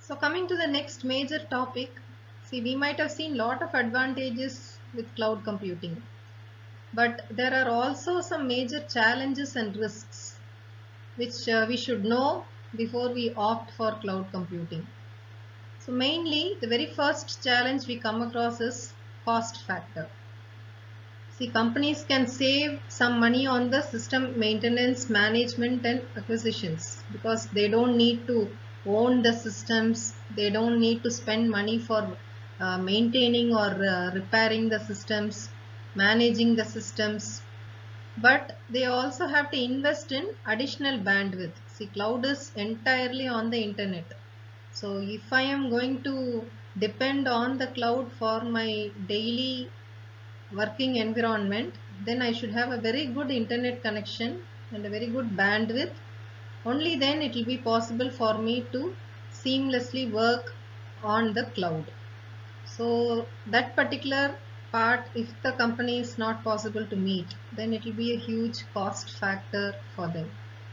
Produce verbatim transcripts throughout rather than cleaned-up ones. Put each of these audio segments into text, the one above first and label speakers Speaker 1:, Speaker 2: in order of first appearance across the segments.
Speaker 1: So coming to the next major topic, see we might have seen lot of advantages with cloud computing, but there are also some major challenges and risks which uh, we should know before we opt for cloud computing. So mainly the very first challenge we come across is cost factor. See, companies can save some money on the system maintenance, management and acquisitions because they don't need to own the systems. They don't need to spend money for uh, maintaining or uh, repairing the systems, managing the systems. But they also have to invest in additional bandwidth. See, cloud is entirely on the internet. So if I am going to depend on the cloud for my daily working environment, then I should have a very good internet connection and a very good bandwidth. Only then it will be possible for me to seamlessly work on the cloud. So that particular part, if the company is not possible to meet, then it will be a huge cost factor for them.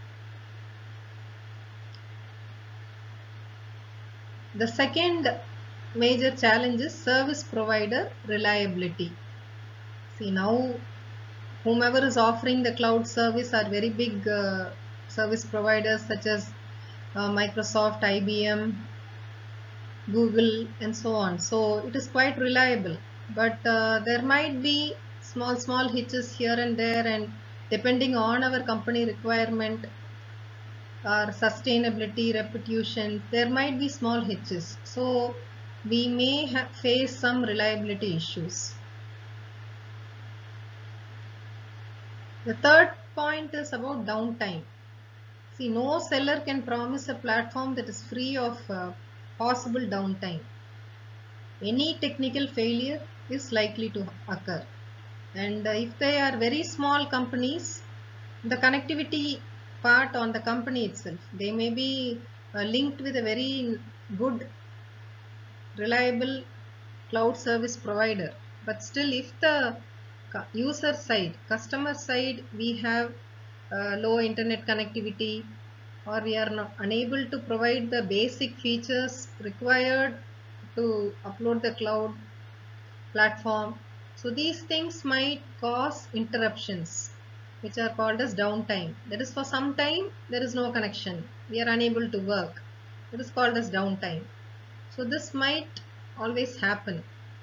Speaker 1: The second major challenge is service provider reliability. See, now whomever is offering the cloud service are very big uh, service providers such as uh, Microsoft, I B M, Google and so on. So it is quite reliable, but uh, there might be small small hitches here and there, and depending on our company requirement or sustainability, reputation, there might be small hitches. So we may face some reliability issues. The third point is about downtime. See, no seller can promise a platform that is free of uh, possible downtime. Any technical failure is likely to occur. And uh, if they are very small companies, the connectivity part on the company itself, they may be uh, linked with a very good, reliable cloud service provider. But still, if the user side, customer side, we have uh, low internet connectivity, or we are not unable to provide the basic features required to upload the cloud platform. So these things might cause interruptions, which are called as downtime. That is, for some time there is no connection. We are unable to work. It is called as downtime. So this might always happen.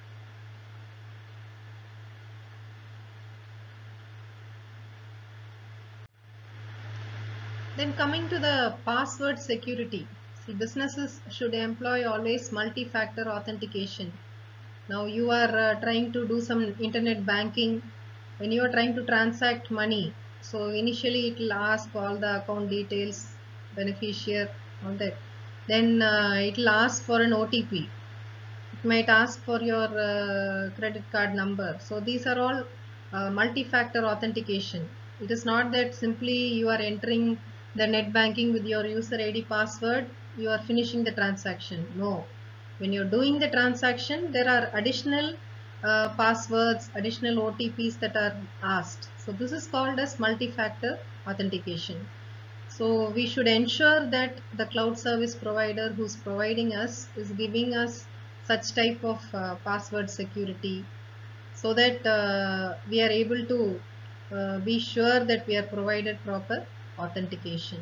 Speaker 1: Then coming to the password security. See, businesses should employ always multi-factor authentication. Now you are uh, trying to do some internet banking. When you are trying to transact money, so initially it will ask all the account details, beneficiary, all that. Then uh, it will ask for an O T P. It might ask for your uh, credit card number. So these are all uh, multi-factor authentication. It is not that simply you are entering the net banking with your user I D password, you are finishing the transaction. No. When you're doing the transaction, there are additional uh, passwords, additional O T Ps that are asked. So this is called as multi-factor authentication. So we should ensure that the cloud service provider who's providing us is giving us such type of uh, password security, so that uh, we are able to uh, be sure that we are provided proper authentication.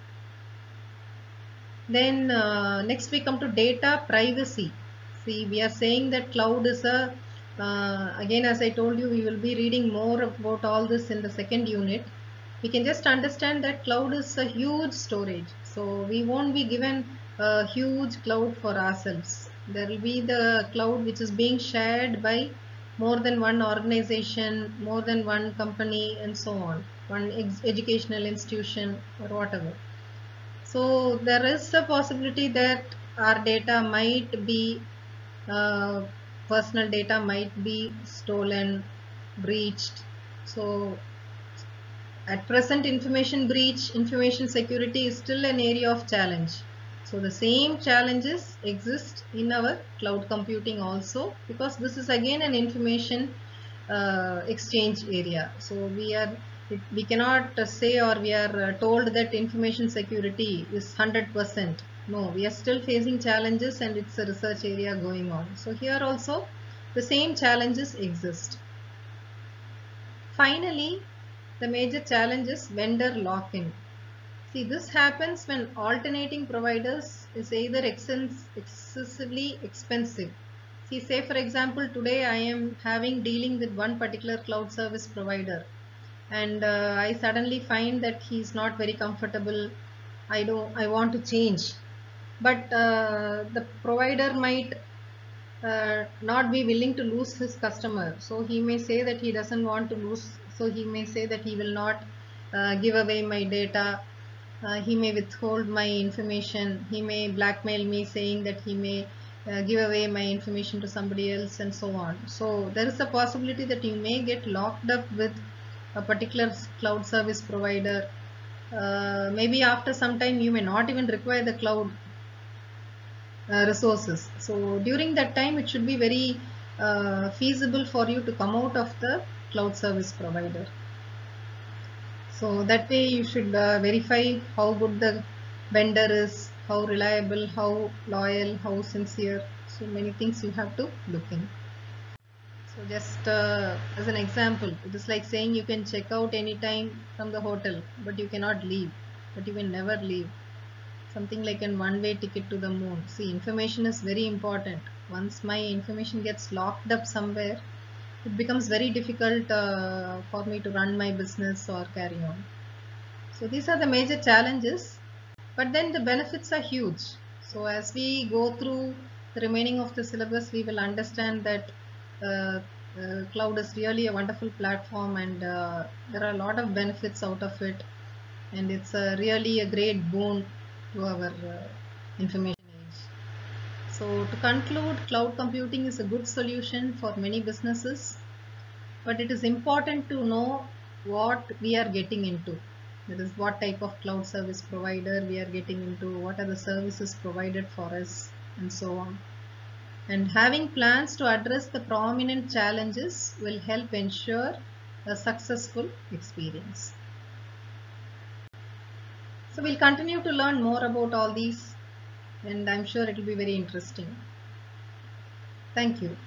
Speaker 1: Then uh, next we come to data privacy. See, we are saying that cloud is a, uh, again as I told you, we will be reading more about all this in the second unit. We can just understand that cloud is a huge storage. So we won't be given a huge cloud for ourselves. There will be the cloud which is being shared by more than one organization, more than one company and so on, one educational institution or whatever. So there is a possibility that our data might be, uh, personal data might be stolen, breached. So at present, information breach, information security is still an area of challenge. So the same challenges exist in our cloud computing also, because this is again an information uh, exchange area. So we are we cannot say, or we are told that information security is one hundred percent. No, we are still facing challenges and it's a research area going on. So here also the same challenges exist. Finally, the major challenge is vendor lock-in. See, this happens when alternating providers is either excessively expensive. See, say for example, today I am having dealing with one particular cloud service provider, and uh, I suddenly find that he is not very comfortable. I don't. I want to change, but uh, the provider might uh, not be willing to lose his customer. So he may say that he doesn't want to lose. So he may say that he will not uh, give away my data. Uh, he may withhold my information. He may blackmail me saying that he may uh, give away my information to somebody else and so on. So there is a possibility that you may get locked up with a particular cloud service provider. Uh, maybe after some time you may not even require the cloud uh, resources. So during that time it should be very uh, feasible for you to come out of the cloud service provider. So that way you should uh, verify how good the vendor is, how reliable, how loyal, how sincere. So many things you have to look in. So just uh, as an example, it is like saying you can check out anytime from the hotel, but you cannot leave, but you will never leave. Something like a one-way ticket to the moon. See, information is very important. Once my information gets locked up somewhere, it becomes very difficult uh, for me to run my business or carry on. So these are the major challenges, but then the benefits are huge. So as we go through the remaining of the syllabus, we will understand that uh, uh, cloud is really a wonderful platform, and uh, there are a lot of benefits out of it, and it's a really a great boon to our uh, information age. So to conclude, cloud computing is a good solution for many businesses, but it is important to know what we are getting into. That is, what type of cloud service provider we are getting into, what are the services provided for us, and so on. And having plans to address the prominent challenges will help ensure a successful experience. So we'll continue to learn more about all these, and I'm sure it will be very interesting. Thank you.